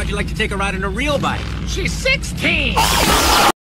How'd you like to take a ride on a real bike? She's 16!